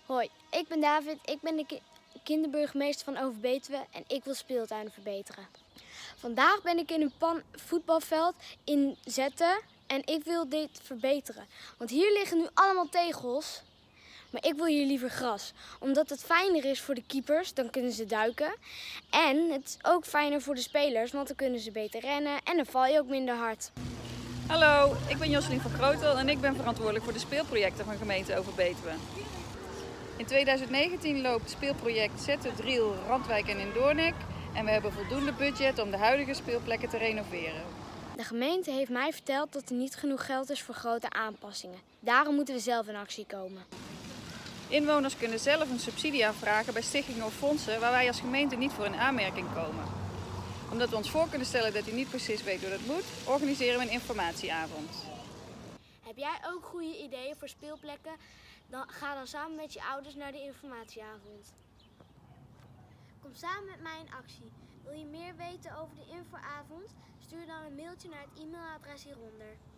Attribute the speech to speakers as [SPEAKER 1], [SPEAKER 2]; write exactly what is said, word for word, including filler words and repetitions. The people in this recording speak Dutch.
[SPEAKER 1] Hoi, ik ben David, ik ben de ki kinderburgemeester van Overbetuwe en ik wil speeltuinen verbeteren. Vandaag ben ik in een pan voetbalveld in Zetten en ik wil dit verbeteren. Want hier liggen nu allemaal tegels, maar ik wil hier liever gras. Omdat het fijner is voor de keepers, dan kunnen ze duiken. En het is ook fijner voor de spelers, want dan kunnen ze beter rennen en dan val je ook minder hard.
[SPEAKER 2] Hallo, ik ben Josselien van Grootel en ik ben verantwoordelijk voor de speelprojecten van gemeente Overbetuwe. In tweeduizend negentien loopt het speelproject Zetten, Driel, Randwijk en Indoornik en we hebben voldoende budget om de huidige speelplekken te renoveren.
[SPEAKER 1] De gemeente heeft mij verteld dat er niet genoeg geld is voor grote aanpassingen. Daarom moeten we zelf in actie komen.
[SPEAKER 2] Inwoners kunnen zelf een subsidie aanvragen bij stichtingen of fondsen waar wij als gemeente niet voor in aanmerking komen. Omdat we ons voor kunnen stellen dat u niet precies weet hoe dat moet, organiseren we een informatieavond.
[SPEAKER 1] Heb jij ook goede ideeën voor speelplekken? Dan ga dan samen met je ouders naar de informatieavond. Kom samen met mij in actie. Wil je meer weten over de infoavond? Stuur dan een mailtje naar het e-mailadres hieronder.